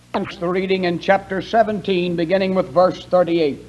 The reading in chapter 17, beginning with verse 38.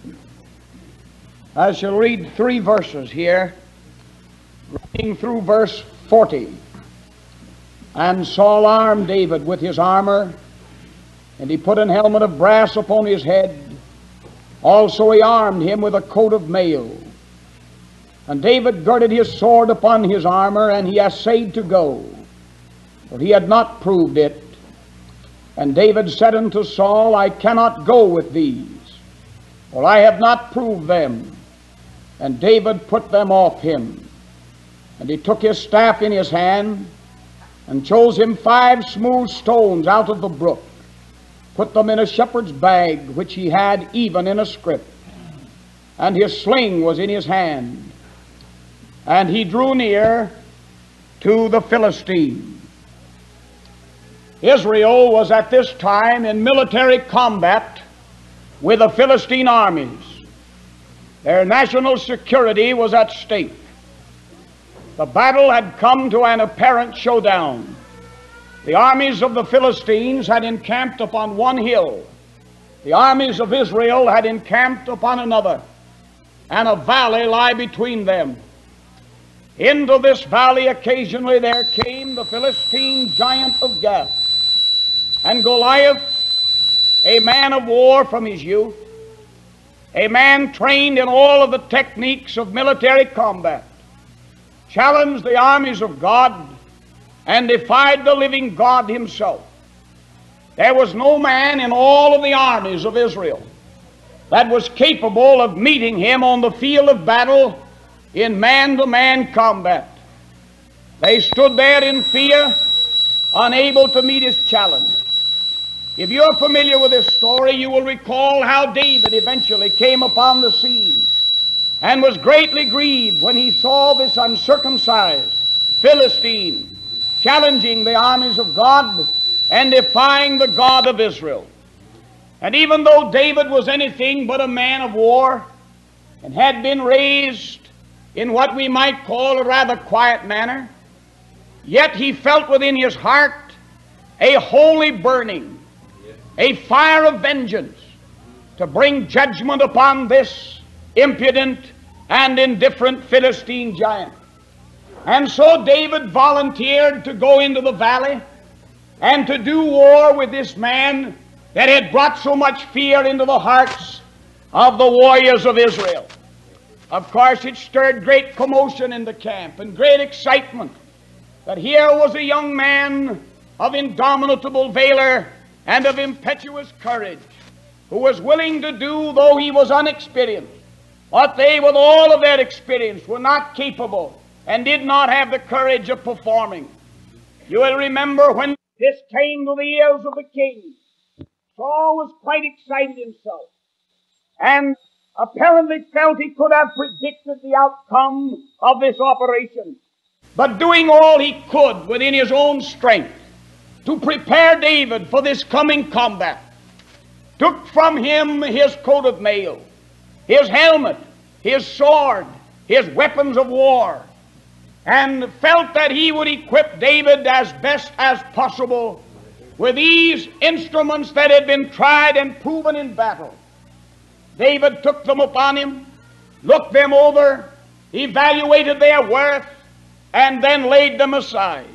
I shall read 3 verses here, reading through verse 40. And Saul armed David with his armor, and he put an helmet of brass upon his head. Also he armed him with a coat of mail. And David girded his sword upon his armor, and he essayed to go, for he had not proved it. And David said unto Saul, I cannot go with these, for I have not proved them. And David put them off him. And he took his staff in his hand, and chose him 5 smooth stones out of the brook, put them in a shepherd's bag, which he had even in a scrip. And his sling was in his hand. And he drew near to the Philistine. Israel was at this time in military combat with the Philistine armies. Their national security was at stake. The battle had come to an apparent showdown. The armies of the Philistines had encamped upon one hill. The armies of Israel had encamped upon another, and a valley lay between them. Into this valley occasionally there came the Philistine giant of Gath. And Goliath, a man of war from his youth, a man trained in all of the techniques of military combat, challenged the armies of God and defied the living God himself. There was no man in all of the armies of Israel that was capable of meeting him on the field of battle in man-to-man combat. They stood there in fear, unable to meet his challenge. If you're familiar with this story, you will recall how David eventually came upon the scene and was greatly grieved when he saw this uncircumcised Philistine challenging the armies of God and defying the God of Israel. And even though David was anything but a man of war and had been raised in what we might call a rather quiet manner, yet he felt within his heart a holy burning, a fire of vengeance to bring judgment upon this impudent and indifferent Philistine giant. And so David volunteered to go into the valley and to do war with this man that had brought so much fear into the hearts of the warriors of Israel. Of course, it stirred great commotion in the camp and great excitement that here was a young man of indomitable valor and of impetuous courage, who was willing to do, though he was unexperienced, what they, with all of their experience, were not capable and did not have the courage of performing. You will remember when this came to the ears of the king, Saul was quite excited himself, and apparently felt he could have predicted the outcome of this operation. But doing all he could within his own strength to prepare David for this coming combat, took from him his coat of mail, his helmet, his sword, his weapons of war, and felt that he would equip David as best as possible with these instruments that had been tried and proven in battle. David took them upon him, looked them over, evaluated their worth, and then laid them aside.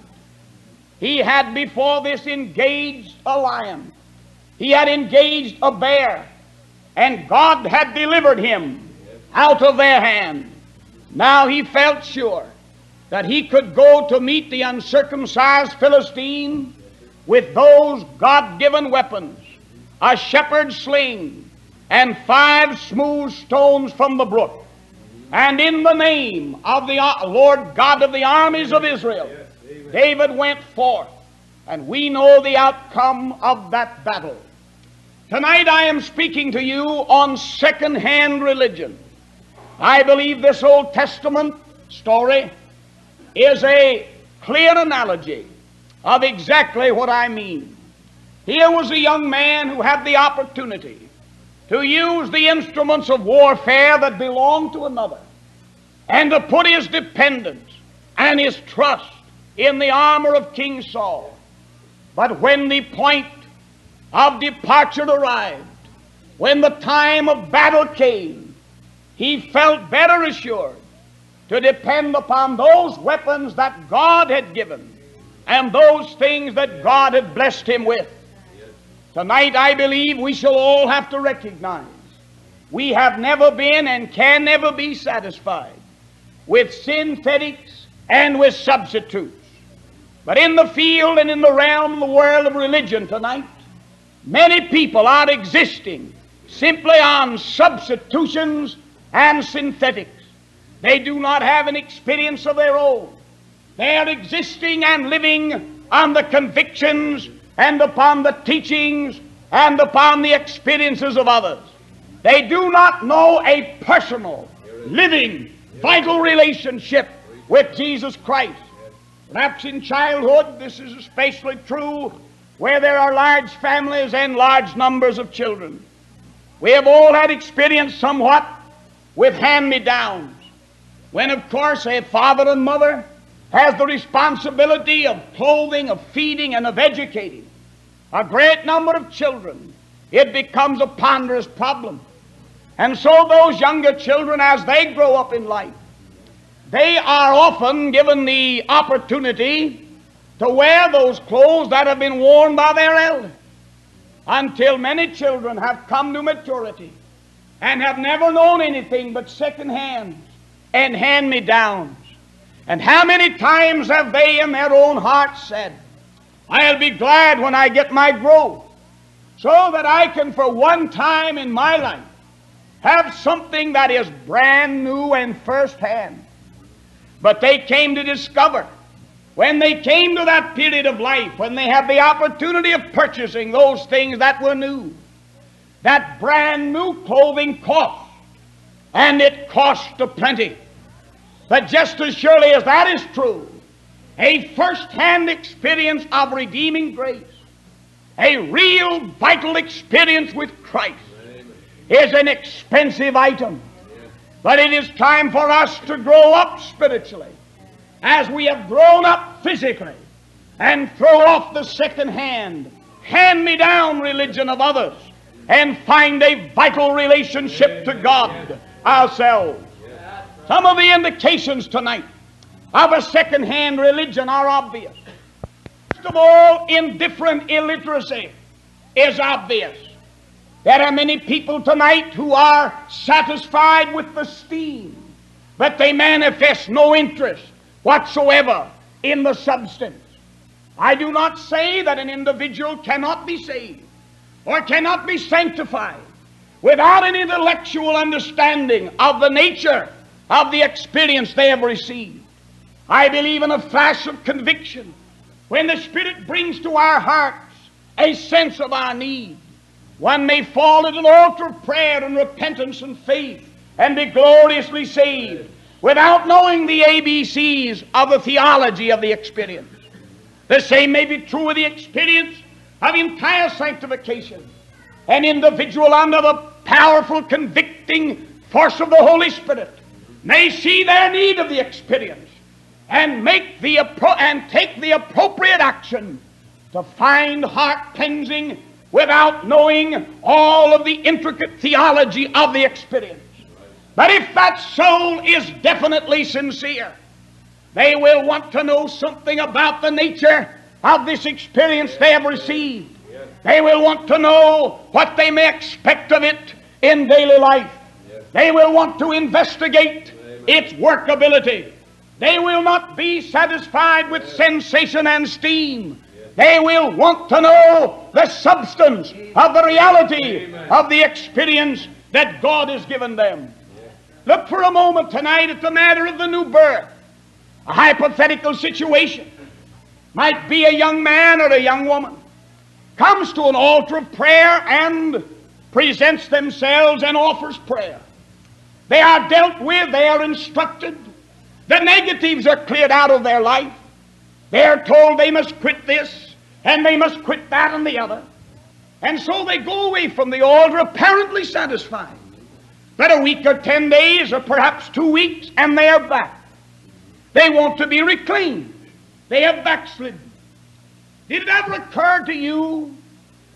He had before this engaged a lion. He had engaged a bear, and God had delivered him out of their hand. Now he felt sure that he could go to meet the uncircumcised Philistine with those God-given weapons, a shepherd's sling, and 5 smooth stones from the brook. And in the name of the Lord God of the armies of Israel, David went forth, and we know the outcome of that battle. Tonight I am speaking to you on second-hand religion. I believe this Old Testament story is a clear analogy of exactly what I mean. Here was a young man who had the opportunity to use the instruments of warfare that belonged to another, and to put his dependence and his trust in the armor of King Saul. But when the point of departure arrived, when the time of battle came, he felt better assured to depend upon those weapons that God had given and those things that God had blessed him with. Tonight, I believe we shall all have to recognize we have never been and can never be satisfied with synthetics and with substitutes. But in the field and in the realm of the world of religion tonight, many people are existing simply on substitutions and synthetics. They do not have an experience of their own. They are existing and living on the convictions and upon the teachings and upon the experiences of others. They do not know a personal, living, vital relationship with Jesus Christ. Perhaps in childhood this is especially true where there are large families and large numbers of children. We have all had experience somewhat with hand-me-downs, when of course a father and mother has the responsibility of clothing, of feeding, and of educating a great number of children. It becomes a ponderous problem. And so those younger children, as they grow up in life, they are often given the opportunity to wear those clothes that have been worn by their elders, until many children have come to maturity and have never known anything but second hands and hand-me-downs. And how many times have they in their own hearts said, I'll be glad when I get my growth, so that I can for one time in my life have something that is brand new and first hand. But they came to discover, when they came to that period of life, when they had the opportunity of purchasing those things that were new, that brand new clothing cost, and it cost a plenty. But just as surely as that is true, a first-hand experience of redeeming grace, a real vital experience with Christ, is an expensive item. But it is time for us to grow up spiritually, as we have grown up physically, and throw off the second-hand, hand-me-down religion of others, and find a vital relationship to God ourselves. Some of the indications tonight of a second-hand religion are obvious. First of all, indifferent illiteracy is obvious. There are many people tonight who are satisfied with the steam, but they manifest no interest whatsoever in the substance. I do not say that an individual cannot be saved or cannot be sanctified without an intellectual understanding of the nature of the experience they have received. I believe in a flash of conviction, when the Spirit brings to our hearts a sense of our need, one may fall at an altar of prayer and repentance and faith and be gloriously saved without knowing the ABCs of the theology of the experience. The same may be true of the experience of entire sanctification. An individual under the powerful convicting force of the Holy Spirit may see their need of the experience and take the appropriate action to find heart cleansing without knowing all of the intricate theology of the experience. But if that soul is definitely sincere, they will want to know something about the nature of this experience they have received. They will want to know what they may expect of it in daily life. They will want to investigate its workability. They will not be satisfied with sensation and steam. They will want to know the substance of the reality of the experience that God has given them. Look for a moment tonight at the matter of the new birth. A hypothetical situation might be a young man or a young woman comes to an altar of prayer and presents themselves and offers prayer. They are dealt with, they are instructed. The negatives are cleared out of their life. They are told they must quit this and they must quit that and the other. And so they go away from the altar apparently satisfied. But a week or 10 days or perhaps 2 weeks and they are back. They want to be reclaimed. They have backslidden. Did it ever occur to you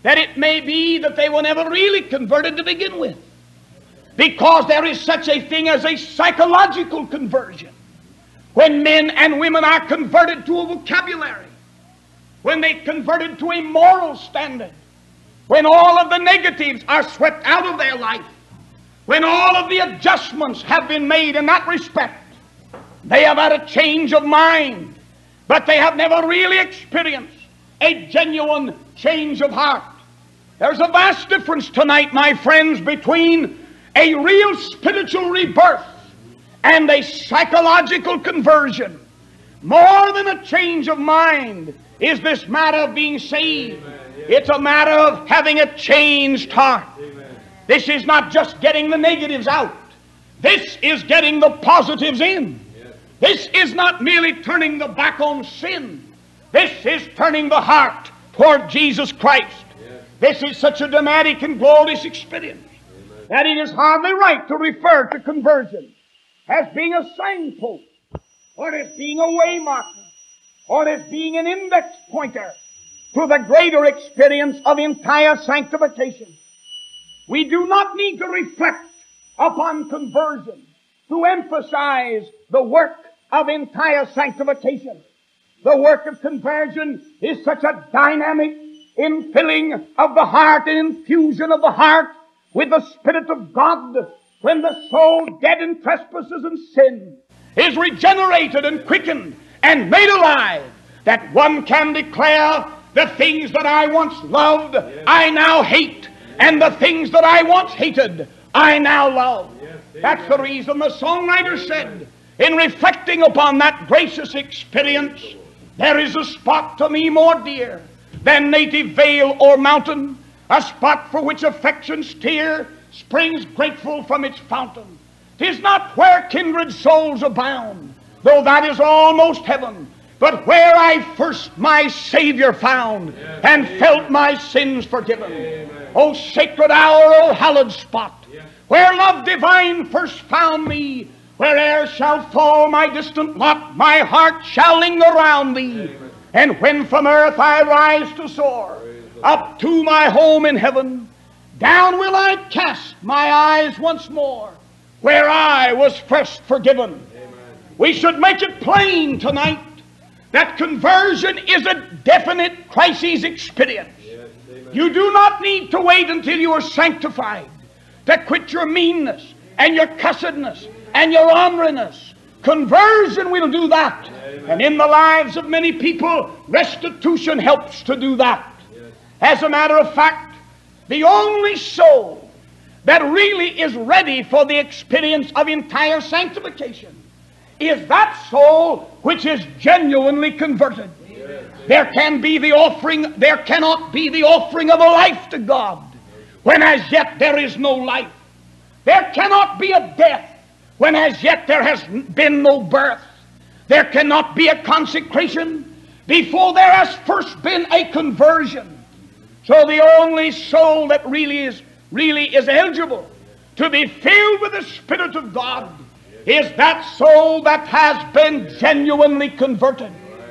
that it may be that they were never really converted to begin with, because there is such a thing as a psychological conversion. When men and women are converted to a vocabulary, when they converted to a moral standard, when all of the negatives are swept out of their life, when all of the adjustments have been made in that respect, they have had a change of mind, but they have never really experienced a genuine change of heart. There's a vast difference tonight, my friends, between a real spiritual rebirth and a psychological conversion. More than a change of mind is this matter of being saved. Amen. Yes. It's a matter of having a changed heart. Amen. This is not just getting the negatives out. This is getting the positives in. Yes. This is not merely turning the back on sin. This is turning the heart toward Jesus Christ. Yes. This is such a dramatic and glorious experience that it is hardly right to refer to conversion as being a signpost, or as being a waymarker, or as being an index pointer to the greater experience of entire sanctification. We do not need to reflect upon conversion to emphasize the work of entire sanctification. The work of conversion is such a dynamic infilling of the heart and infusion of the heart with the Spirit of God, when the soul, dead in trespasses and sin, is regenerated and quickened and made alive, that one can declare, the things that I once loved, I now hate, and the things that I once hated, I now love. That's the reason the songwriter said, in reflecting upon that gracious experience, there is a spot to me more dear than native vale or mountain, a spot for which affection's tear springs grateful from its fountain. 'Tis not where kindred souls abound, though that is almost heaven, but where I first my Savior found and felt my sins forgiven. Amen. O sacred hour, O hallowed spot, where love divine first found me, where'er shall fall my distant lot, my heart shall linger round thee. Amen. And when from earth I rise to soar up to my home in heaven, down will I cast my eyes once more, where I was first forgiven. Amen. We should make it plain tonight that conversion is a definite crisis experience. Yes. Amen. You do not need to wait until you are sanctified to quit your meanness and your cussedness and your orneriness. Conversion will do that. Amen. And in the lives of many people, restitution helps to do that. Yes. As a matter of fact, the only soul that really is ready for the experience of entire sanctification is that soul which is genuinely converted. Yes. There cannot be the offering of a life to God when as yet there is no life. There cannot be a death when as yet there has been no birth. There cannot be a consecration before there has first been a conversion. So the only soul that really is eligible to be filled with the Spirit of God is that soul that has been genuinely converted.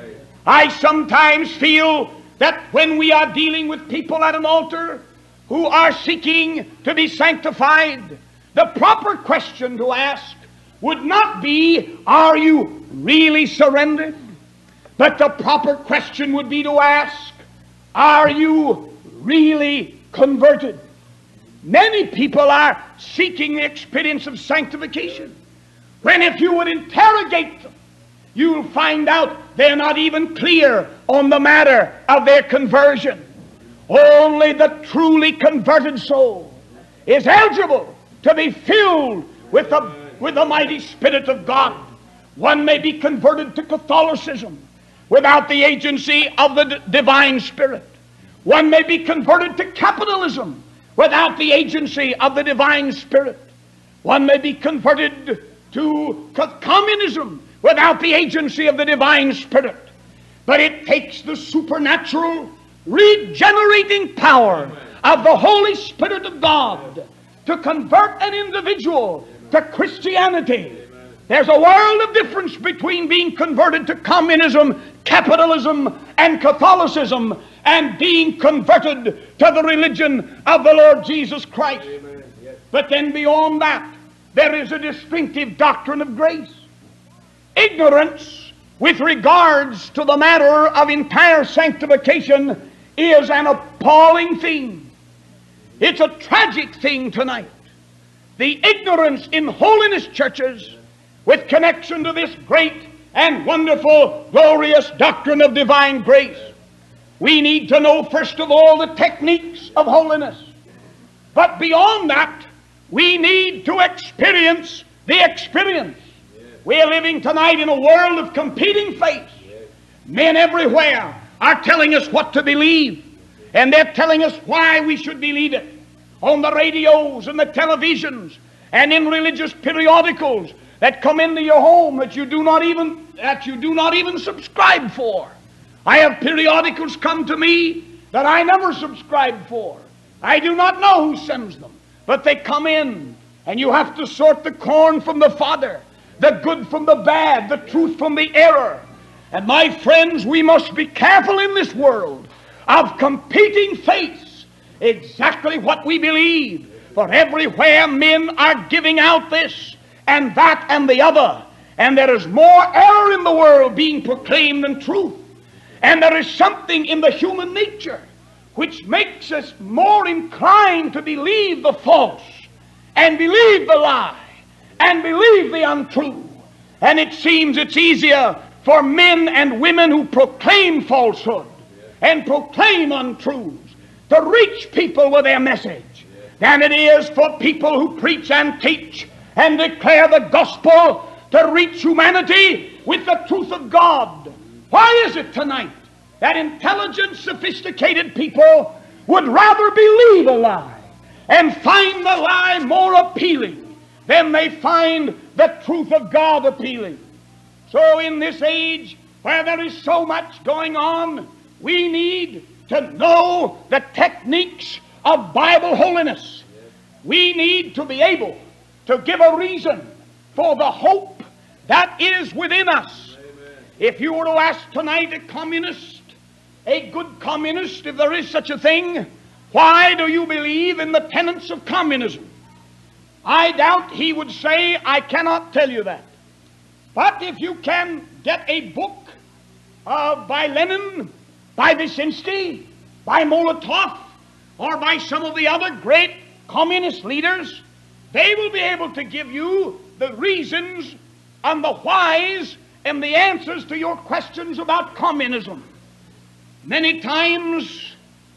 I sometimes feel that when we are dealing with people at an altar who are seeking to be sanctified, the proper question to ask would not be, are you really surrendered? But the proper question would be to ask, are you really converted? Many people are seeking the experience of sanctification, when if you would interrogate them, you'll find out they're not even clear on the matter of their conversion. Only the truly converted soul is eligible to be filled with the mighty Spirit of God. One may be converted to Catholicism without the agency of the divine Spirit. One may be converted to capitalism without the agency of the divine Spirit. One may be converted to communism without the agency of the divine Spirit. But it takes the supernatural regenerating power of the Holy Spirit of God to convert an individual to Christianity. There's a world of difference between being converted to communism, capitalism, and Catholicism and being converted to the religion of the Lord Jesus Christ. Amen. Yes. But then beyond that, there is a distinctive doctrine of grace. Ignorance with regards to the matter of entire sanctification is an appalling thing. It's a tragic thing tonight. The ignorance in holiness churches with connection to this great and wonderful, glorious doctrine of divine grace. We need to know, first of all, the techniques of holiness. But beyond that, we need to experience the experience. We are living tonight in a world of competing faiths. Men everywhere are telling us what to believe, and they're telling us why we should believe it. On the radios and the televisions and in religious periodicals that come into your home that you do not even subscribe for. I have periodicals come to me that I never subscribed for. I do not know who sends them, but they come in, and you have to sort the corn from the fodder, the good from the bad, the truth from the error. And my friends, we must be careful in this world of competing faiths, exactly what we believe. For everywhere men are giving out this and that and the other, and there is more error in the world being proclaimed than truth. And there is something in the human nature which makes us more inclined to believe the false and believe the lie and believe the untrue. And it seems it's easier for men and women who proclaim falsehood and proclaim untruths to reach people with their message than it is for people who preach and teach and declare the gospel to reach humanity with the truth of God. Why is it tonight that intelligent, sophisticated people would rather believe a lie and find the lie more appealing than they find the truth of God appealing? So in this age where there is so much going on, we need to know the techniques of Bible holiness. We need to be able to give a reason for the hope that is within us. Amen. If you were to ask tonight a communist, a good communist, if there is such a thing, why do you believe in the tenets of communism? I doubt he would say, I cannot tell you that. But if you can get a book by Lenin, by Vyshensky, by Molotov, or by some of the other great communist leaders, they will be able to give you the reasons and the whys and the answers to your questions about communism. Many times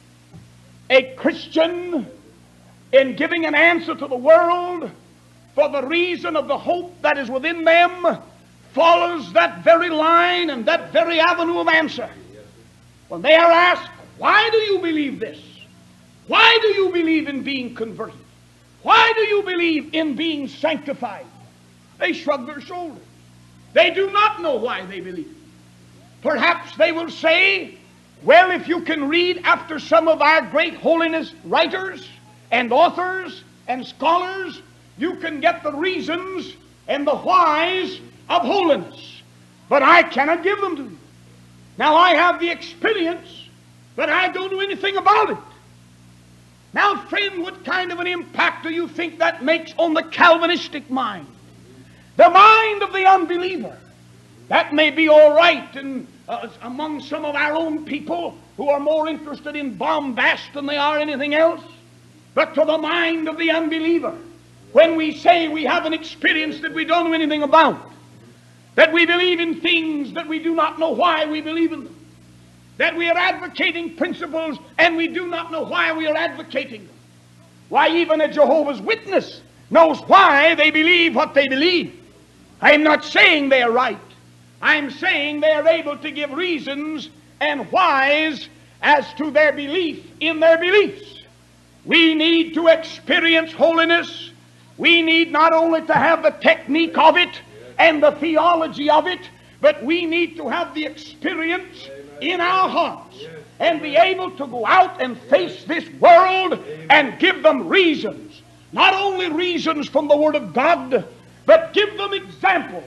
a Christian, in giving an answer to the world for the reason of the hope that is within them, follows that very line and that very avenue of answer. When they are asked, why do you believe this? Why do you believe in being converted? Why do you believe in being sanctified? They shrug their shoulders. They do not know why they believe. Perhaps they will say, well, if you can read after some of our great holiness writers and authors and scholars, you can get the reasons and the whys of holiness. But I cannot give them to you. Now I have the experience, but I don't know anything about it. Now, friend, what kind of an impact do you think that makes on the Calvinistic mind? The mind of the unbeliever. That may be all right among some of our own people who are more interested in bombast than they are anything else. But to the mind of the unbeliever, when we say we have an experience that we don't know anything about, that we believe in things that we do not know why we believe in them, that we are advocating principles and we do not know why we are advocating them. Why, even a Jehovah's Witness knows why they believe what they believe. I'm not saying they are right. I'm saying they are able to give reasons and whys as to their belief in their beliefs. We need to experience holiness. We need not only to have the technique of it and the theology of it, but we need to have the experience in our hearts and be able to go out and face this world and give them reasons. Not only reasons from the Word of God, but give them examples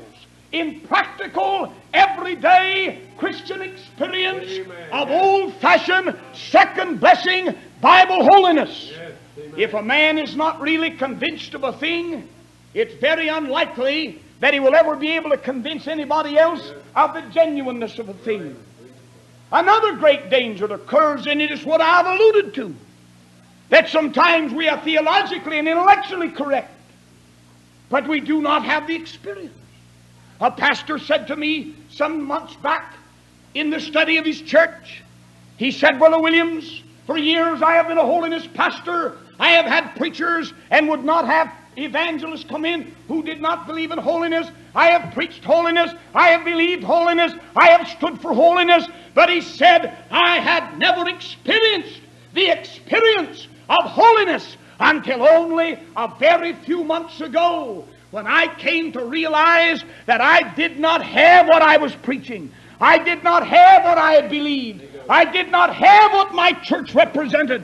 in practical, everyday Christian experience of old-fashioned, second blessing Bible holiness. If a man is not really convinced of a thing, it's very unlikely that he will ever be able to convince anybody else of the genuineness of a thing. Another great danger that occurs in it is what I've alluded to, that sometimes we are theologically and intellectually correct, but we do not have the experience. A pastor said to me some months back in the study of his church, he said, Brother Williams, for years I have been a holiness pastor. I have had preachers and would not have evangelists come in who did not believe in holiness. I have preached holiness. I have believed holiness. I have stood for holiness. But he said, I had never experienced the experience of holiness until only a very few months ago, when I came to realize that I did not have what I was preaching. I did not have what I had believed. I did not have what my church represented.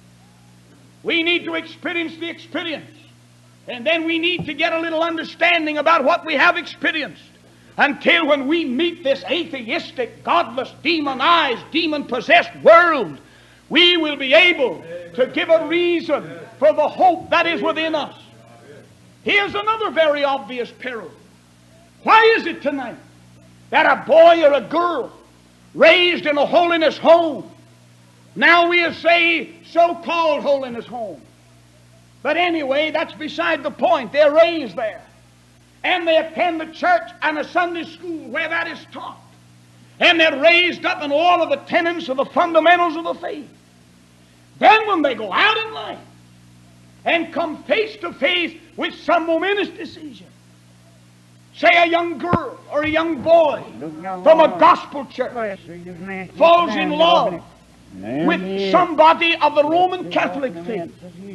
We need to experience the experience. And then we need to get a little understanding about what we have experienced. Until when we meet this atheistic, godless, demonized, demon-possessed world, we will be able to give a reason for the hope that is within us. Here's another very obvious peril. Why is it tonight that a boy or a girl raised in a holiness home, now we say so-called holiness home, but anyway, that's beside the point. They're raised there, and they attend the church and a Sunday school where that is taught, and they're raised up in all of the tenets of the fundamentals of the faith. Then when they go out in life and come face to face with some momentous decision, say a young girl or a young boy from a gospel church falls in love with somebody of the Roman Catholic faith,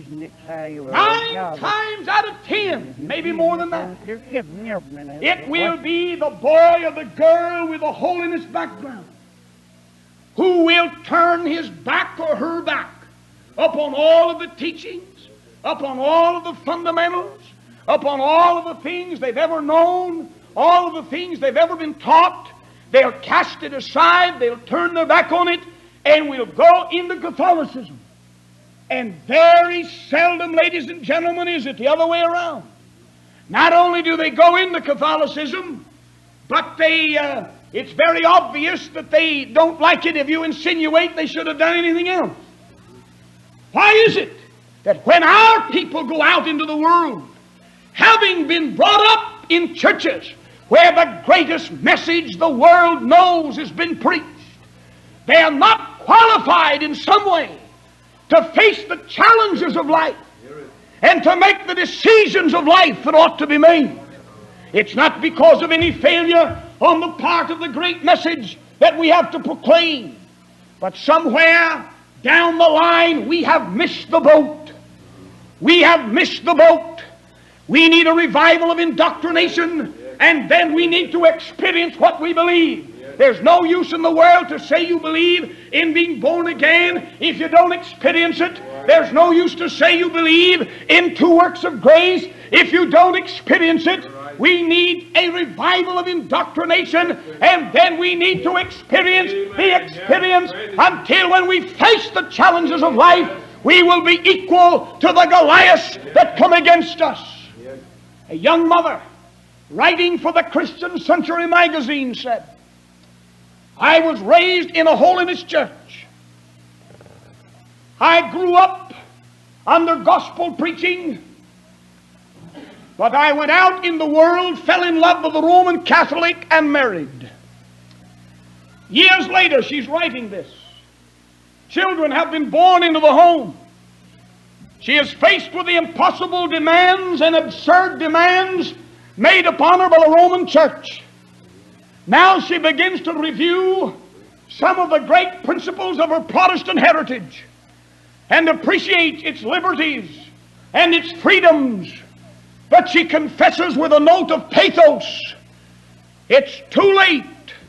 9 times out of 10, maybe more than that, it will be the boy or the girl with a holiness background who will turn his back or her back upon all of the teachings, upon all of the fundamentals, upon all of the things they've ever known, all of the things they've ever been taught. They'll cast it aside, they'll turn their back on it, and we'll go into Catholicism. And very seldom, ladies and gentlemen, is it the other way around. Not only do they go into Catholicism, but it's very obvious that they don't like it if you insinuate they should have done anything else. Why is it that when our people go out into the world, having been brought up in churches where the greatest message the world knows has been preached, they are not qualified in some way to face the challenges of life and to make the decisions of life that ought to be made? It's not because of any failure on the part of the great message that we have to proclaim, but somewhere down the line we have missed the boat. We have missed the boat. We need a revival of indoctrination, and then we need to experience what we believe. There's no use in the world to say you believe in being born again if you don't experience it. There's no use to say you believe in 2 works of grace if you don't experience it. We need a revival of indoctrination, and then we need to experience the experience until when we face the challenges of life, we will be equal to the Goliaths that come against us. A young mother writing for the Christian Century magazine said, I was raised in a holiness church. I grew up under gospel preaching, but I went out in the world, fell in love with the Roman Catholic, and married. Years later, she's writing this. Children have been born into the home. She is faced with the impossible demands and absurd demands made upon her by the Roman Church. Now she begins to review some of the great principles of her Protestant heritage and appreciate its liberties and its freedoms. But she confesses with a note of pathos, it's too late.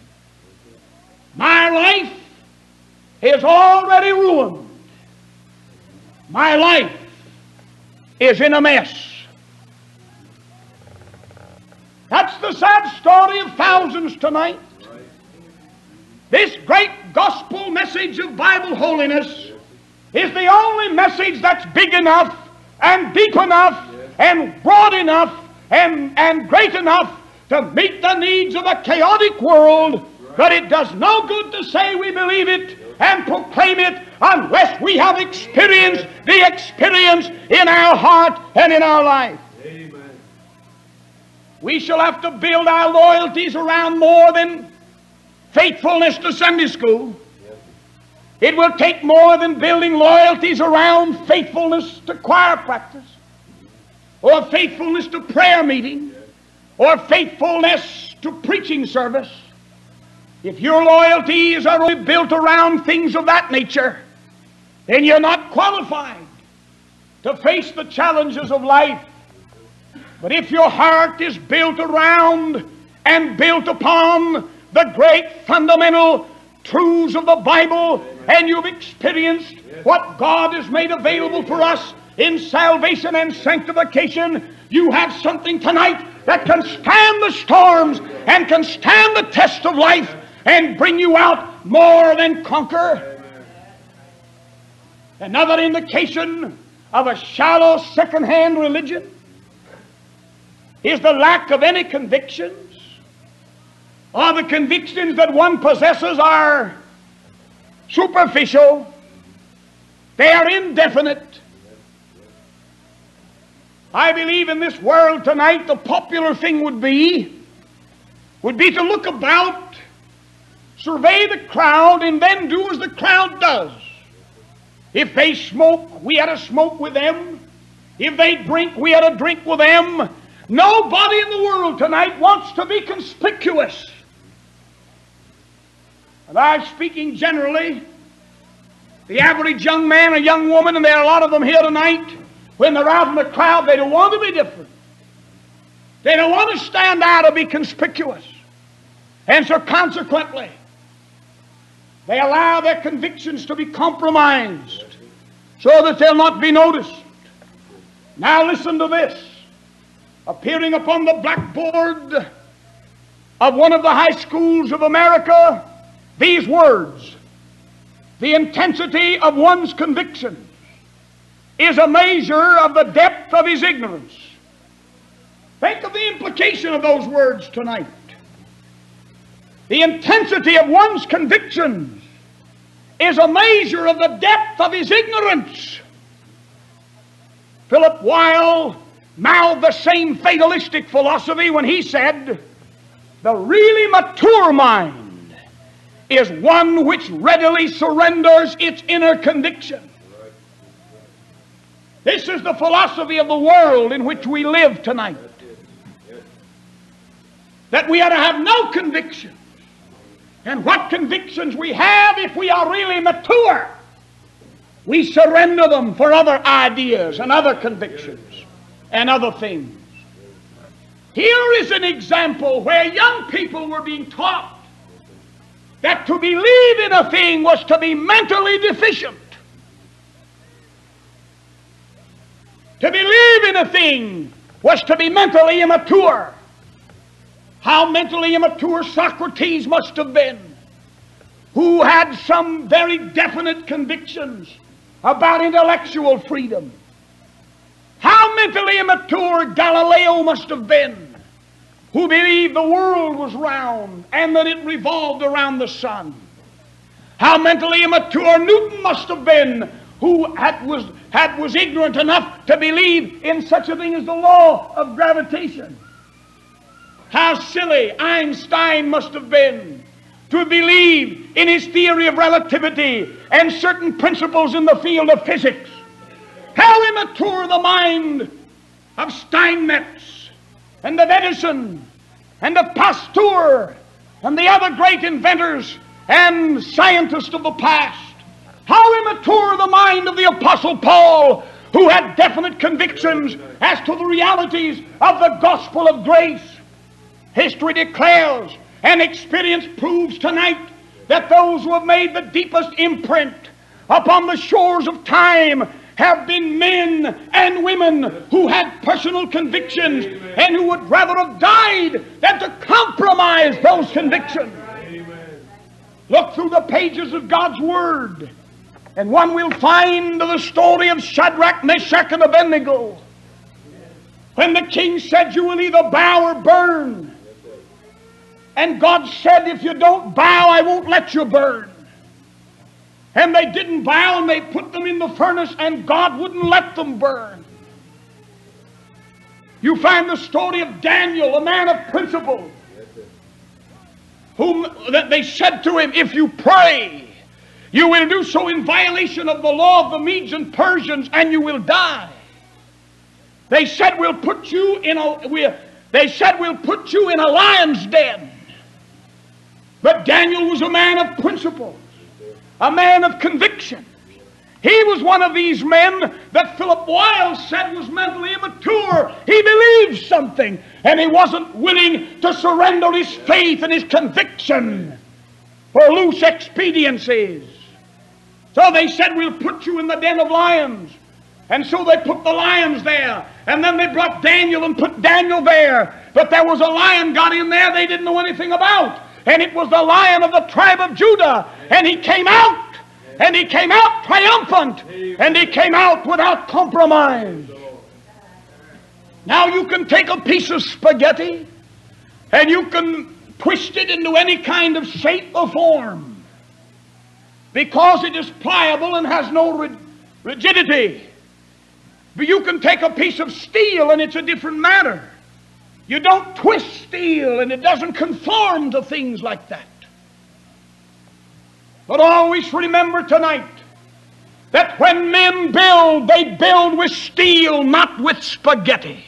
My life is already ruined. My life is in a mess. That's the sad story of thousands tonight. This great gospel message of Bible holiness is the only message that's big enough and deep enough and broad enough and great enough to meet the needs of a chaotic world, but it does no good to say we believe it and proclaim it unless we have experienced the experience in our heart and in our life. Amen. We shall have to build our loyalties around more than faithfulness to Sunday school. It will take more than building loyalties around faithfulness to choir practice, or faithfulness to prayer meeting, or faithfulness to preaching service. If your loyalties are only built around things of that nature, then you're not qualified to face the challenges of life. But if your heart is built around and built upon the great fundamental truths of the Bible, and you've experienced what God has made available for us in salvation and sanctification, you have something tonight that can stand the storms and can stand the test of life and bring you out more than conquer. Another indication of a shallow second-hand religion is the lack of any convictions, or the convictions that one possesses are superficial, they are indefinite. I believe in this world tonight the popular thing would be to look about, survey the crowd, and then do as the crowd does. If they smoke, we ought to smoke with them. If they drink, we ought to drink with them. Nobody in the world tonight wants to be conspicuous. And I'm speaking generally. The average young man or young woman, and there are a lot of them here tonight, when they're out in the crowd, they don't want to be different. They don't want to stand out or be conspicuous. And so consequently, they allow their convictions to be compromised so that they'll not be noticed. Now listen to this. Appearing upon the blackboard of one of the high schools of America, these words: the intensity of one's convictions is a measure of the depth of his ignorance. Think of the implication of those words tonight. The intensity of one's convictions is a measure of the depth of his ignorance. Philip Weil mouthed the same fatalistic philosophy when he said, the really mature mind is one which readily surrenders its inner conviction. This is the philosophy of the world in which we live tonight. That we ought to have no convictions. And what convictions we have, if we are really mature, we surrender them for other ideas and other convictions and other things. Here is an example where young people were being taught that to believe in a thing was to be mentally deficient. To believe in a thing was to be mentally immature. How mentally immature Socrates must have been, who had some very definite convictions about intellectual freedom. How mentally immature Galileo must have been, who believed the world was round and that it revolved around the sun. How mentally immature Newton must have been, who was ignorant enough to believe in such a thing as the law of gravitation. How silly Einstein must have been to believe in his theory of relativity and certain principles in the field of physics. How immature the mind of Steinmetz and of Edison and of Pasteur and the other great inventors and scientists of the past. How immature the mind of the Apostle Paul, who had definite convictions as to the realities of the gospel of grace. History declares and experience proves tonight that those who have made the deepest imprint upon the shores of time have been men and women who had personal convictions and who would rather have died than to compromise those convictions. Look through the pages of God's Word, and one will find the story of Shadrach, Meshach, and Abednego. When the king said, "You will either bow or burn," and God said, "If you don't bow, I won't let you burn." And they didn't bow, and they put them in the furnace, and God wouldn't let them burn. You find the story of Daniel, a man of principle, whom they said to him, "If you pray, you will do so in violation of the law of the Medes and Persians, and you will die." They said, we'll put you in a lion's den. But Daniel was a man of principle, a man of conviction. He was one of these men that Philip Wiles said was mentally immature. He believed something, and he wasn't willing to surrender his faith and his conviction for loose expediencies. So they said, "We'll put you in the den of lions." And so they put the lions there. And then they brought Daniel and put Daniel there. But there was a lion got in there they didn't know anything about. And it was the Lion of the tribe of Judah. And he came out. And he came out triumphant. And he came out without compromise. Now you can take a piece of spaghetti and you can twist it into any kind of shape or form, because it is pliable and has no rigidity. But you can take a piece of steel and it's a different matter. You don't twist steel and it doesn't conform to things like that. But always remember tonight that when men build, they build with steel, not with spaghetti.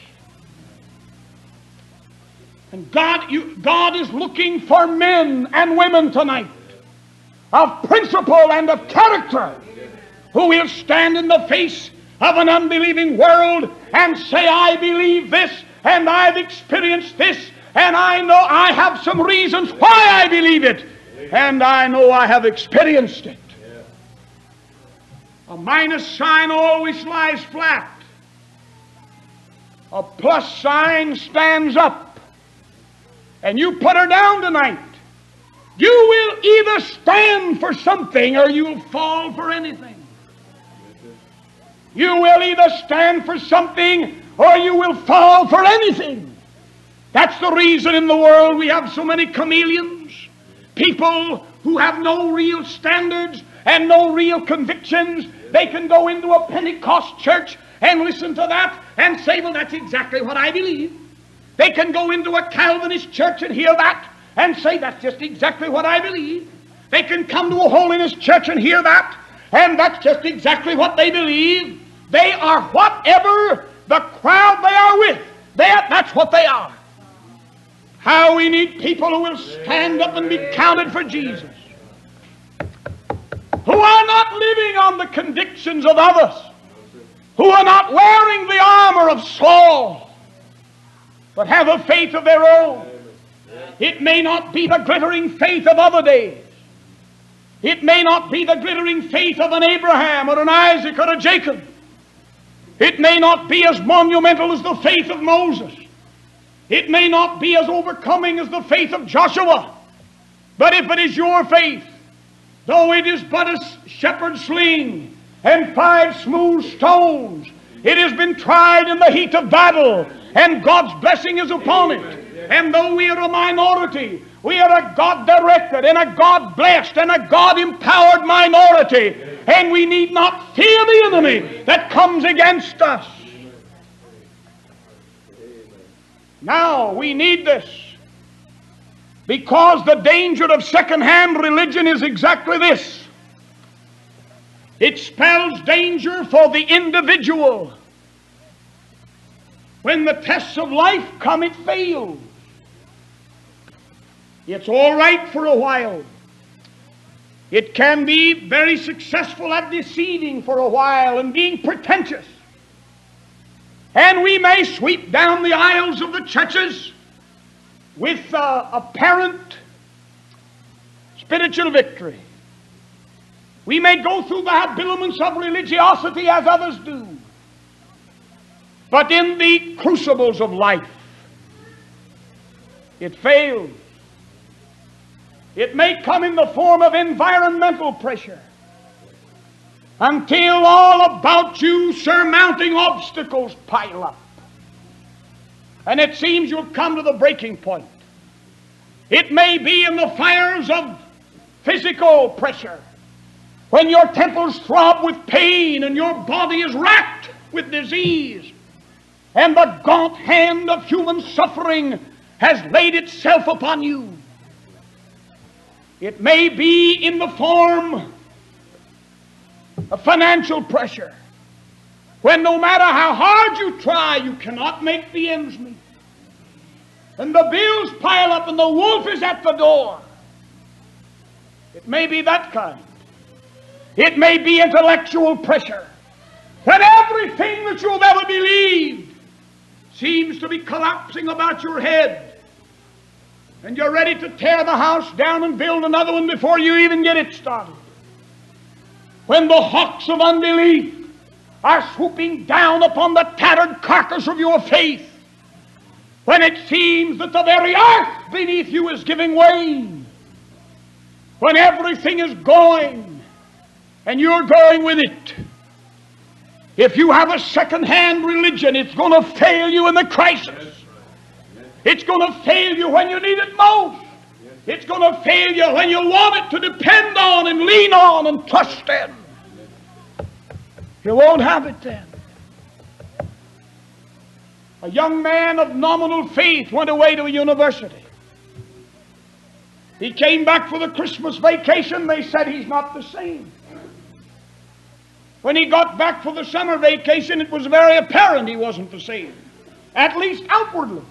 And God is looking for men and women tonight of principle and of character, who will stand in the face of an unbelieving world and say, "I believe this, and I've experienced this, and I know I have some reasons why I believe it, and I know I have experienced it." A minus sign always lies flat. A plus sign stands up. And you put her down tonight. You will either stand for something or you'll fall for anything. You will either stand for something or you will fall for anything. That's the reason in the world we have so many chameleons, people who have no real standards and no real convictions. They can go into a Pentecost church and listen to that and say, "Well, that's exactly what I believe." They can go into a Calvinist church and hear that and say, "That's just exactly what I believe." They can come to a holiness church and hear that, and that's just exactly what they believe. They are whatever the crowd they are with. That's what they are. How we need people who will stand up and be counted for Jesus, who are not living on the convictions of others, who are not wearing the armor of Saul, but have a faith of their own. It may not be the glittering faith of other days. It may not be the glittering faith of an Abraham or an Isaac or a Jacob. It may not be as monumental as the faith of Moses. It may not be as overcoming as the faith of Joshua. But if it is your faith, though it is but a shepherd's sling and 5 smooth stones, it has been tried in the heat of battle, and God's blessing is upon it. And though we are a minority, we are a God-directed and a God-blessed and a God-empowered minority, and we need not fear the enemy that comes against us. Now, we need this, because the danger of second-hand religion is exactly this. It spells danger for the individual. When the tests of life come, it fails. It's all right for a while. It can be very successful at deceiving for a while and being pretentious. And we may sweep down the aisles of the churches with apparent spiritual victory. We may go through the habiliments of religiosity as others do. But in the crucibles of life, it fails. It may come in the form of environmental pressure, until all about you surmounting obstacles pile up. And it seems you've come to the breaking point. It may be in the fires of physical pressure, when your temples throb with pain and your body is racked with disease, and the gaunt hand of human suffering has laid itself upon you. It may be in the form of financial pressure, when no matter how hard you try, you cannot make the ends meet. And the bills pile up and the wolf is at the door. It may be that kind. It may be intellectual pressure, when everything that you've ever believed seems to be collapsing about your head, and you're ready to tear the house down and build another one before you even get it started. When the hawks of unbelief are swooping down upon the tattered carcass of your faith, when it seems that the very earth beneath you is giving way, when everything is going and you're going with it. If you have a second-hand religion, it's going to fail you in the crisis. It's going to fail you when you need it most. It's going to fail you when you want it to depend on and lean on and trust in. You won't have it then. A young man of nominal faith went away to a university. He came back for the Christmas vacation. They said he's not the same. When he got back for the summer vacation, it was very apparent he wasn't the same, at least outwardly.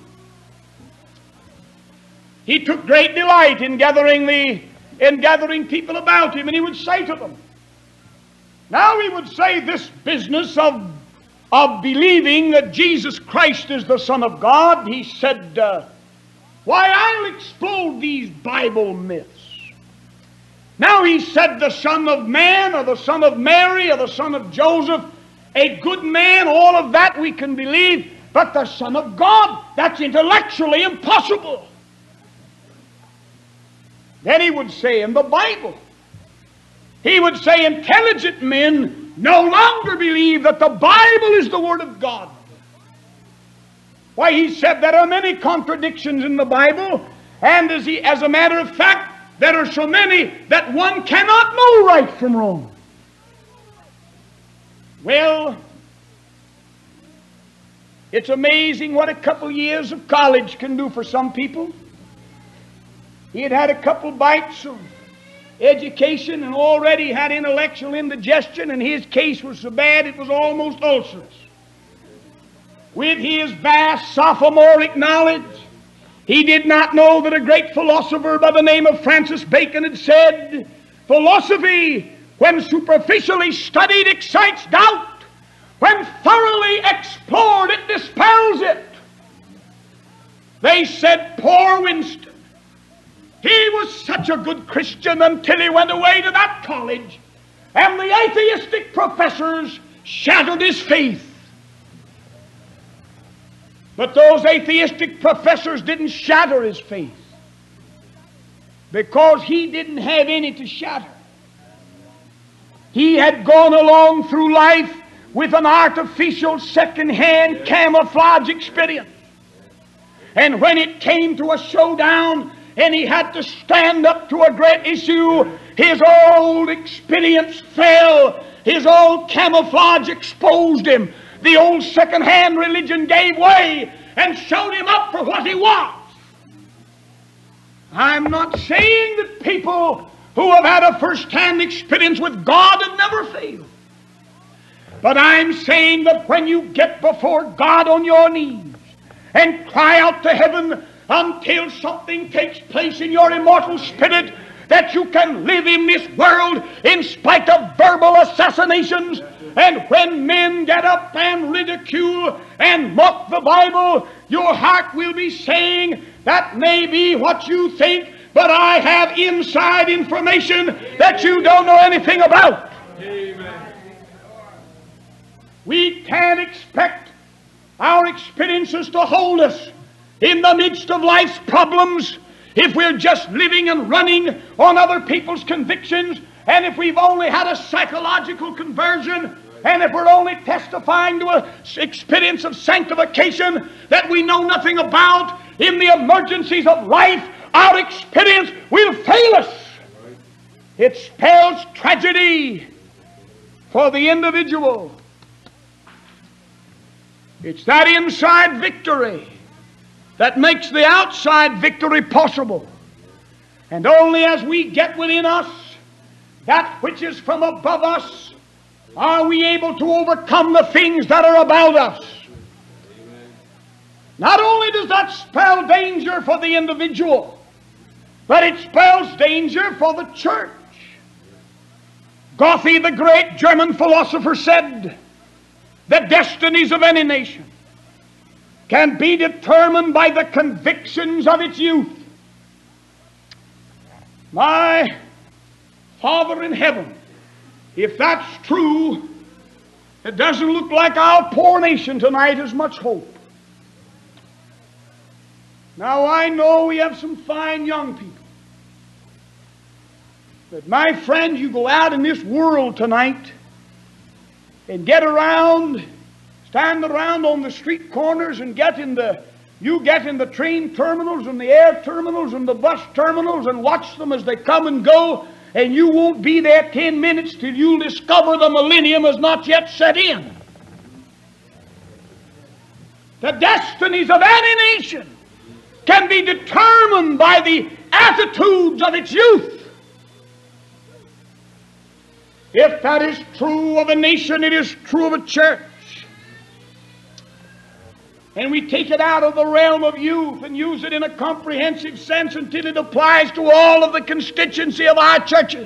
He took great delight in gathering people about him, and he would say to them, now he would say, this business of believing that Jesus Christ is the Son of God, he said, why, I'll explode these Bible myths. Now he said the Son of Man, or the Son of Mary, or the Son of Joseph, a good man, all of that we can believe, but the Son of God, that's intellectually impossible. Then he would say in the Bible, he would say intelligent men no longer believe that the Bible is the Word of God. Why, he said there are many contradictions in the Bible, and as a matter of fact, there are so many that one cannot know right from wrong. Well, it's amazing what a couple years of college can do for some people. He had had a couple bites of education and already had intellectual indigestion, and his case was so bad it was almost ulcerous. With his vast sophomoric knowledge, he did not know that a great philosopher by the name of Francis Bacon had said, philosophy, when superficially studied, excites doubt. When thoroughly explored, it dispels it. They said, poor Winston, he was such a good Christian until he went away to that college, and the atheistic professors shattered his faith. But those atheistic professors didn't shatter his faith, because he didn't have any to shatter. He had gone along through life with an artificial second-hand camouflage experience. And when it came to a showdown and he had to stand up to a great issue, his old experience fell. His old camouflage exposed him. The old second-hand religion gave way and showed him up for what he was. I'm not saying that people who have had a first-hand experience with God have never failed. But I'm saying that when you get before God on your knees and cry out to heaven until something takes place in your immortal spirit, that you can live in this world in spite of verbal assassinations, and when men get up and ridicule and mock the Bible, your heart will be saying, that may be what you think, but I have inside information that you don't know anything about. Amen. We can't expect our experiences to hold us in the midst of life's problems if we're just living and running on other people's convictions, and if we've only had a psychological conversion, and if we're only testifying to an experience of sanctification that we know nothing about in the emergencies of life. Our experience will fail us. It spells tragedy for the individual. It's that inside victory that makes the outside victory possible. And only as we get within us that which is from above us are we able to overcome the things that are about us. Amen. Not only does that spell danger for the individual, but it spells danger for the church. Goethe, the great German philosopher, said, "The destinies of any nation can be determined by the convictions of its youth." My Father in heaven, if that's true, it doesn't look like our poor nation tonight has much hope. Now, I know we have some fine young people. But my friend, you go out in this world tonight and get around, stand around on the street corners and get in the train terminals and the air terminals and the bus terminals and watch them as they come and go, and you won't be there 10 minutes till you'll discover the millennium has not yet set in. The destinies of any nation can be determined by the attitudes of its youth. If that is true of a nation, it is true of a church. And we take it out of the realm of youth and use it in a comprehensive sense until it applies to all of the constituency of our churches.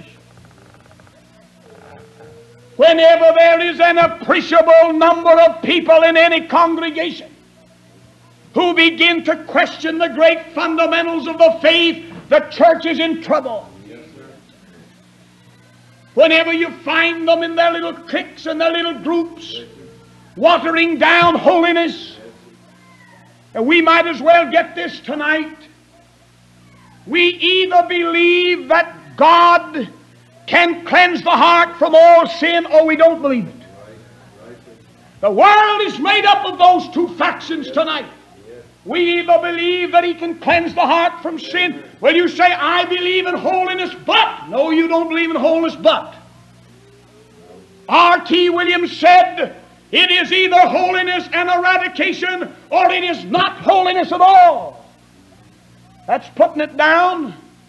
Whenever there is an appreciable number of people in any congregation who begin to question the great fundamentals of the faith, the church is in trouble. Yes, sir. Whenever you find them in their little cliques and their little groups, watering down holiness, and we might as well get this tonight. We either believe that God can cleanse the heart from all sin, or we don't believe it. The world is made up of those two factions tonight. We either believe that He can cleanse the heart from sin. Well, you say, "I believe in holiness, but..." No, you don't believe in holiness, but. R.T. Williams said, "It is either holiness and eradication, or it is not holiness at all." That's putting it down.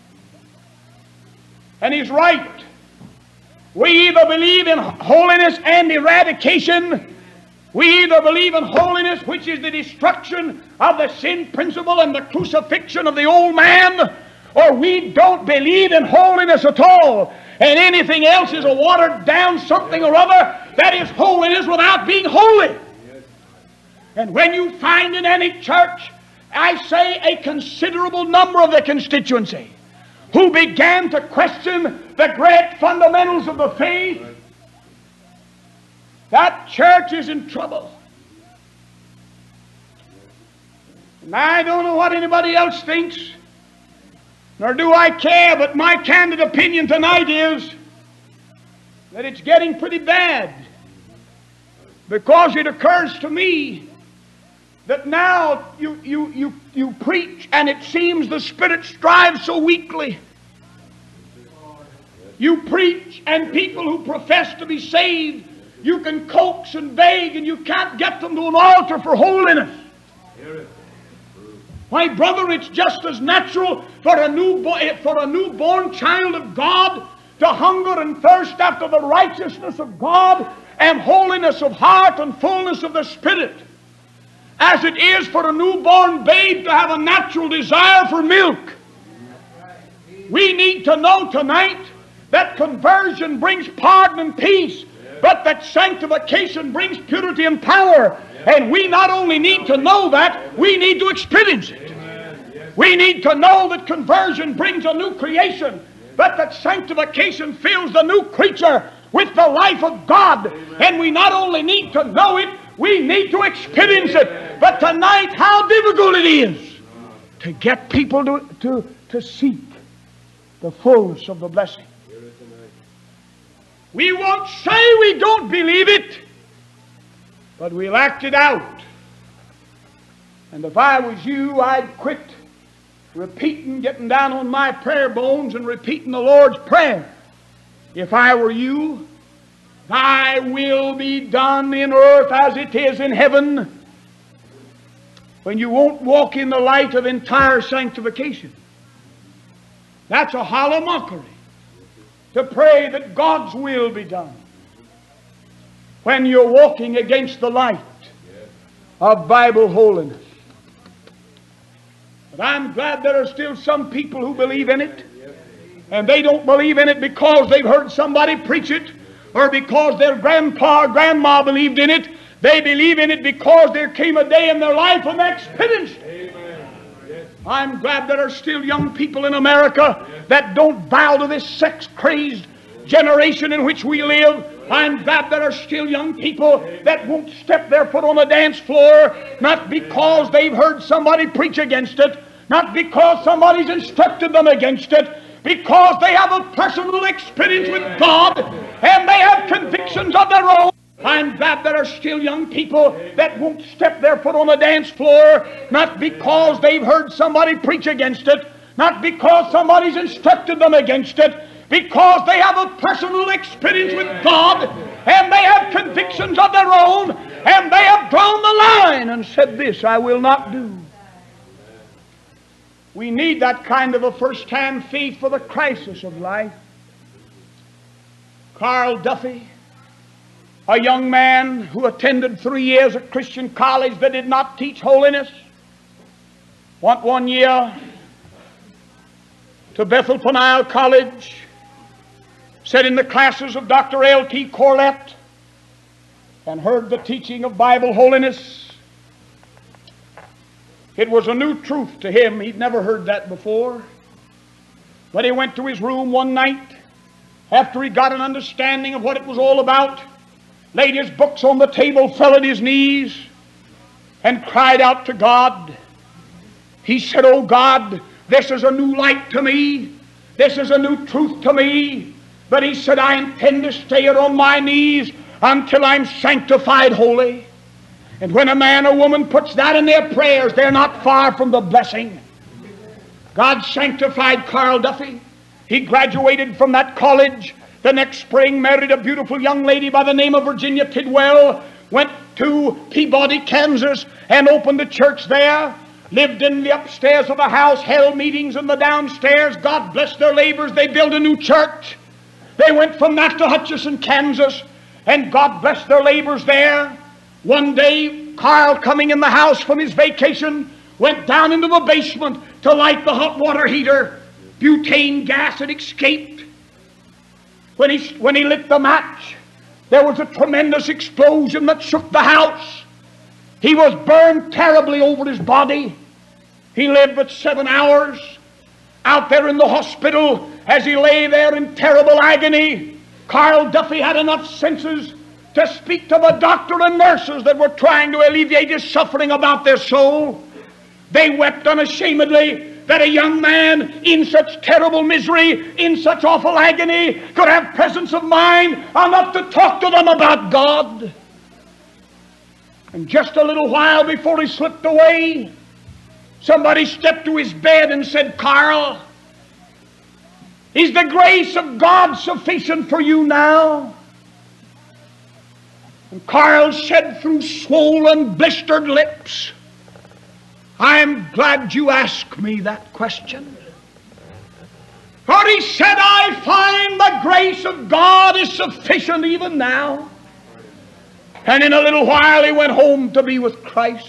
And he's right. We either believe in holiness and eradication. We either believe in holiness, which is the destruction of the sin principle and the crucifixion of the old man, or we don't believe in holiness at all. And anything else is a watered down something or other that is holiness without being holy. And when you find in any church, I say a considerable number of the constituency who began to question the great fundamentals of the faith, that church is in trouble. And I don't know what anybody else thinks, nor do I care, but my candid opinion tonight is that it's getting pretty bad, because it occurs to me that now you preach, and it seems the Spirit strives so weakly. You preach, and people who profess to be saved, you can coax and beg, and you can't get them to an altar for holiness. My brother, it's just as natural for a newborn child of God to hunger and thirst after the righteousness of God and holiness of heart and fullness of the Spirit, as it is for a newborn babe to have a natural desire for milk. We need to know tonight that conversion brings pardon and peace, but that sanctification brings purity and power. And we not only need to know that, we need to experience it. We need to know that conversion brings a new creation, but that sanctification fills the new creature with the life of God. And we not only need to know it, we need to experience it. But tonight, how difficult it is to get people to seek the fullness of the blessing. We won't say we don't believe it, but we'll act it out. And if I was you, I'd quit repeating, getting down on my prayer bones and repeating the Lord's Prayer. If I were you, thy will be done in earth as it is in heaven. When you won't walk in the light of entire sanctification. That's a hollow mockery, to pray that God's will be done when you're walking against the light of Bible holiness. But I'm glad there are still some people who believe in it, and they don't believe in it because they've heard somebody preach it, or because their grandpa or grandma believed in it. They believe in it because there came a day in their life when they experienced it. I'm glad there are still young people in America that don't bow to this sex-crazed generation in which we live. I'm glad there are still young people that won't step their foot on the dance floor, not because they've heard somebody preach against it, not because somebody's instructed them against it, because they have a personal experience with God and they have convictions of their own. I'm glad there are still young people that won't step their foot on the dance floor, not because they've heard somebody preach against it, not because somebody's instructed them against it, because they have a personal experience with God and they have convictions of their own, and they have drawn the line and said, this I will not do. We need that kind of a first-hand faith for the crisis of life. Carl Duffy, a young man who attended 3 years at Christian college that did not teach holiness, went 1 year to Bethel Peniel College, sat in the classes of Dr. L.T. Corlett, and heard the teaching of Bible holiness. It was a new truth to him. He'd never heard that before. But he went to his room one night after he got an understanding of what it was all about, laid his books on the table, fell at his knees, and cried out to God. He said, oh God, this is a new light to me. This is a new truth to me. But he said, I intend to stay here on my knees until I'm sanctified holy. And when a man or woman puts that in their prayers, they're not far from the blessing. God sanctified Carl Duffy. He graduated from that college. The next spring married a beautiful young lady by the name of Virginia Tidwell, went to Peabody, Kansas, and opened a church there, lived in the upstairs of a house, held meetings in the downstairs. God bless their labors. They built a new church. They went from that to Hutchinson, Kansas, and God bless their labors there. One day, Carl, coming in the house from his vacation, went down into the basement to light the hot water heater. Butane gas had escaped. When he lit the match, there was a tremendous explosion that shook the house. He was burned terribly over his body. He lived but 7 hours. Out there in the hospital, as he lay there in terrible agony, Carl Duffy had enough senses to speak to the doctor and nurses that were trying to alleviate his suffering about their soul. They wept unashamedly that a young man in such terrible misery, in such awful agony, could have presence of mind enough to talk to them about God. And just a little while before he slipped away, somebody stepped to his bed and said, Carl, is the grace of God sufficient for you now? And Carl said through swollen, blistered lips, I'm glad you asked me that question. For he said, I find the grace of God is sufficient even now. And in a little while he went home to be with Christ.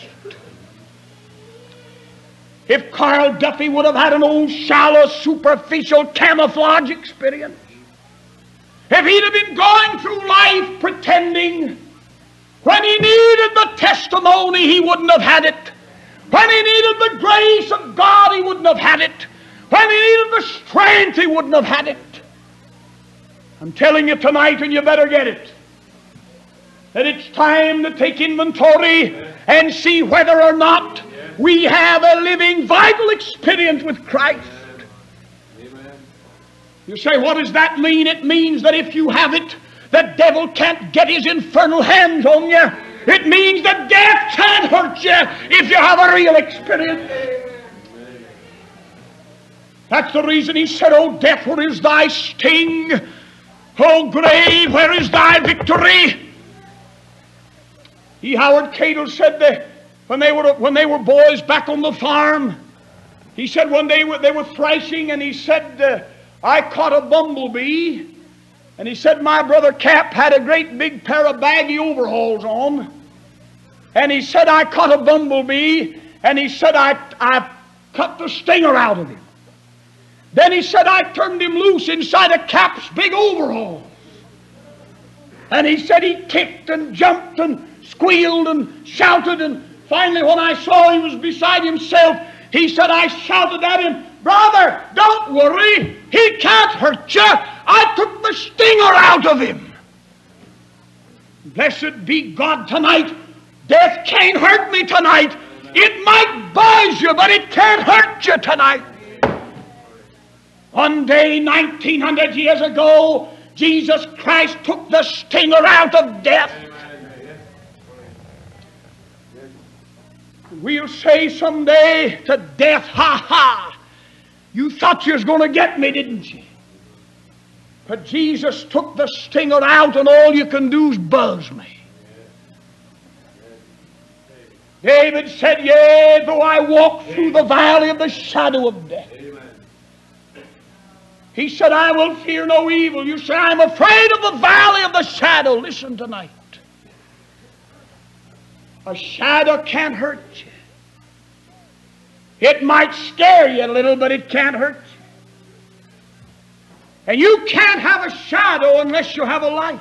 If Carl Duffy would have had an old shallow, superficial camouflage experience, if he'd have been going through life pretending, when he needed the testimony, he wouldn't have had it. When he needed the grace of God, he wouldn't have had it. When he needed the strength, he wouldn't have had it. I'm telling you tonight, and you better get it, that it's time to take inventory and see whether or not we have a living, vital experience with Christ. You say, what does that mean? It means that if you have it, the devil can't get his infernal hands on you. It means that death can't hurt you if you have a real experience. That's the reason he said, "O death, where is thy sting? O grave, where is thy victory?" E. Howard Cadle said that when they were boys back on the farm, he said when they were thrashing, and he said, "I caught a bumblebee," and he said my brother Cap had a great big pair of baggy overalls on, and he said I caught a bumblebee, and he said I cut the stinger out of him. Then he said I turned him loose inside of Cap's big overalls, and he said he kicked and jumped and squealed and shouted, and finally when I saw he was beside himself, he said I shouted at him, "Brother, don't worry, he can't hurt you. I took the stinger out of him." Blessed be God tonight. Death can't hurt me tonight. It might buzz you, but it can't hurt you tonight. One day, 1900 years ago, Jesus Christ took the stinger out of death. We'll say someday to death, "Ha ha! You thought you was going to get me, didn't you?" But Jesus took the stinger out, and all you can do is buzz me. David said, "Yea, though I walk through the valley of the shadow of death." He said, "I will fear no evil." You say, "I'm afraid of the valley of the shadow." Listen tonight. A shadow can't hurt you. It might scare you a little, but it can't hurt you. And you can't have a shadow unless you have a light.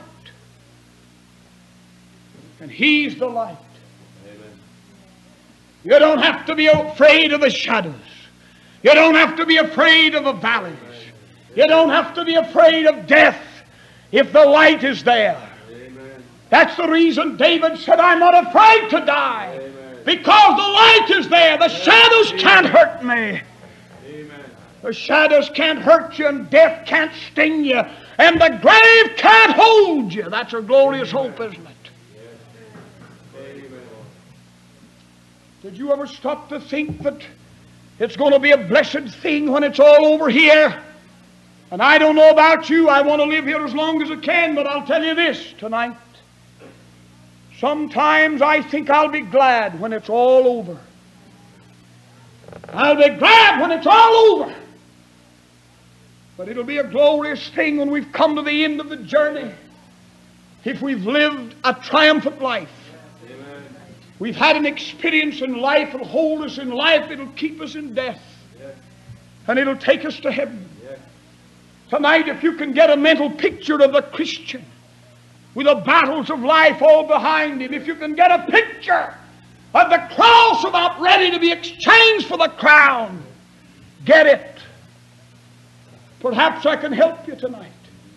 And He's the light. Amen. You don't have to be afraid of the shadows. You don't have to be afraid of the valleys. You don't have to be afraid of death if the light is there. Amen. That's the reason David said, "I'm not afraid to die." Amen. Because the light is there. The shadows can't hurt me. Amen. The shadows can't hurt you, and death can't sting you, and the grave can't hold you. That's a glorious hope, isn't it? Amen. Did you ever stop to think that it's going to be a blessed thing when it's all over here? And I don't know about you. I want to live here as long as I can, but I'll tell you this tonight. Sometimes I think I'll be glad when it's all over. I'll be glad when it's all over. But it'll be a glorious thing when we've come to the end of the journey. If we've lived a triumphant life. Amen. We've had an experience in life. It'll hold us in life. It'll keep us in death. Yes. And it'll take us to heaven. Yes. Tonight, if you can get a mental picture of the Christian with the battles of life all behind him, if you can get a picture of the cross about ready to be exchanged for the crown, get it. Perhaps I can help you tonight.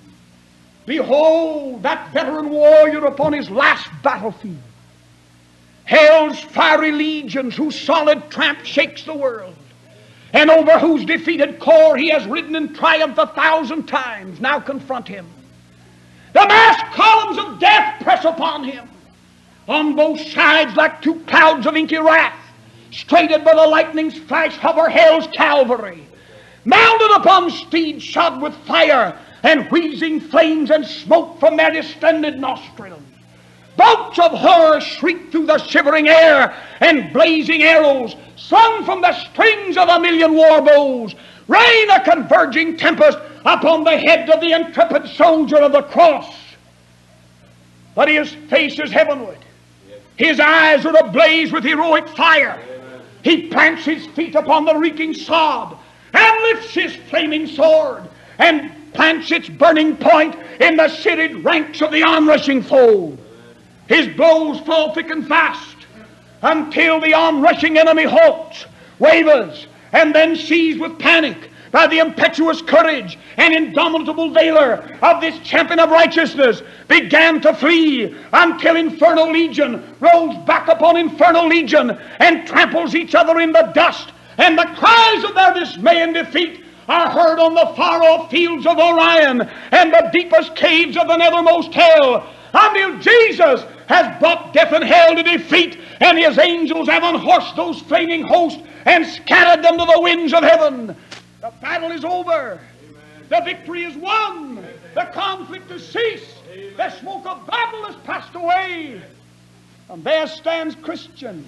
Behold that veteran warrior upon his last battlefield. Hell's fiery legions, whose solid tramp shakes the world, and over whose defeated core he has ridden in triumph 1,000 times, now confront him. The massed columns of death press upon him. On both sides, like two clouds of inky wrath, straighted by the lightning's flash, hover hell's cavalry, mounted upon steeds shod with fire, and wheezing flames and smoke from their distended nostrils. Bolts of horror shriek through the shivering air, and blazing arrows, slung from the strings of 1,000,000 war bows, rain a converging tempest upon the head of the intrepid soldier of the cross. But his face is heavenward. His eyes are ablaze with heroic fire. He plants his feet upon the reeking sod, and lifts his flaming sword, and plants its burning point in the serried ranks of the onrushing foe. His blows fall thick and fast, until the onrushing enemy halts, wavers, and then seized with panic by the impetuous courage and indomitable valor of this champion of righteousness, began to flee until infernal legion rolls back upon infernal legion and tramples each other in the dust, and the cries of their dismay and defeat are heard on the far-off fields of Orion and the deepest caves of the nethermost hell, until Jesus has brought death and hell to defeat, and his angels have unhorsed those flaming hosts and scattered them to the winds of heaven. The battle is over. Amen. The victory is won. Amen. The conflict has ceased. Amen. The smoke of battle has passed away. And there stands Christian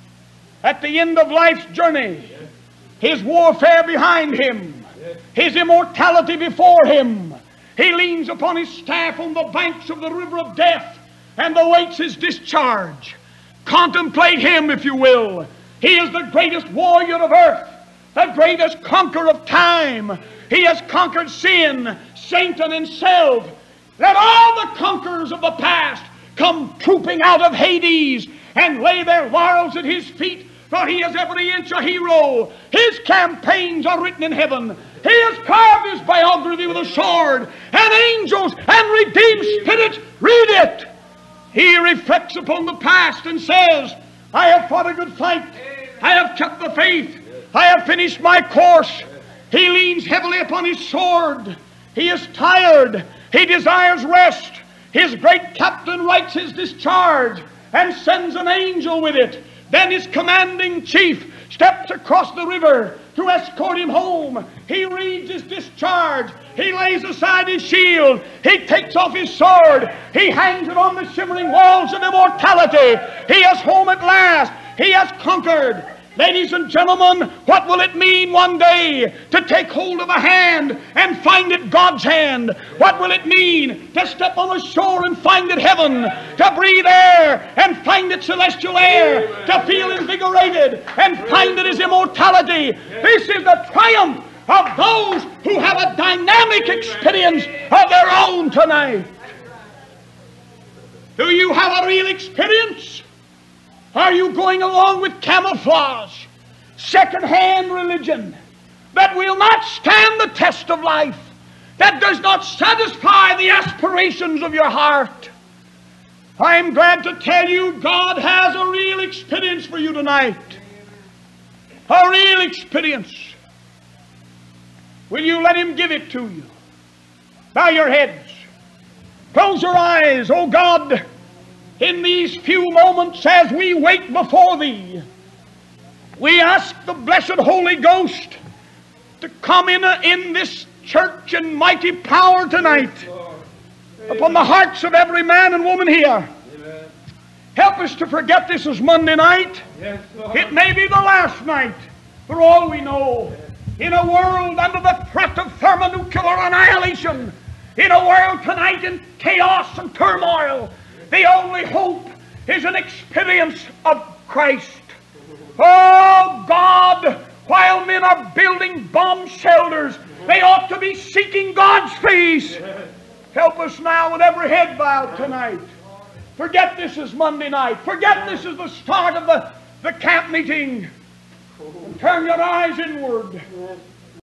at the end of life's journey, his warfare behind him, his immortality before him. He leans upon his staff on the banks of the river of death and awaits his discharge. Contemplate him, if you will. He is the greatest warrior of earth, the greatest conqueror of time. He has conquered sin, Satan, and self. Let all the conquerors of the past come trooping out of Hades and lay their laurels at his feet, for he is every inch a hero. His campaigns are written in heaven. He has carved his biography with a sword, and angels and redeemed spirits read it. He reflects upon the past and says, I have fought a good fight. I have kept the faith. I have finished my course. He leans heavily upon his sword. He is tired. He desires rest. His great captain writes his discharge and sends an angel with it. Then his commanding chief steps across the river to escort him home. He reads his discharge. He lays aside his shield. He takes off his sword. He hangs it on the shimmering walls of immortality. He is home at last. He has conquered. Ladies and gentlemen, what will it mean one day to take hold of a hand and find it God's hand? What will it mean to step on a shore and find it heaven? To breathe air and find it celestial air? To feel invigorated and find it His immortality? This is the triumph of those who have a dynamic experience of their own tonight. Do you have a real experience? Are you going along with camouflage, second-hand religion that will not stand the test of life, that does not satisfy the aspirations of your heart? I am glad to tell you God has a real experience for you tonight. A real experience. Will you let Him give it to you? Bow your heads. Close your eyes, oh God. In these few moments as we wait before Thee, we ask the blessed Holy Ghost to come in this church in mighty power tonight upon the hearts of every man and woman here. Help us to forget this is Monday night. It may be the last night, for all we know. In a world under the threat of thermonuclear annihilation, in a world tonight in chaos and turmoil, the only hope is an experience of Christ. Oh God, while men are building bomb shelters, they ought to be seeking God's face. Help us now with every head bowed tonight. Forget this is Monday night. Forget this is the start of the camp meeting. And turn your eyes inward.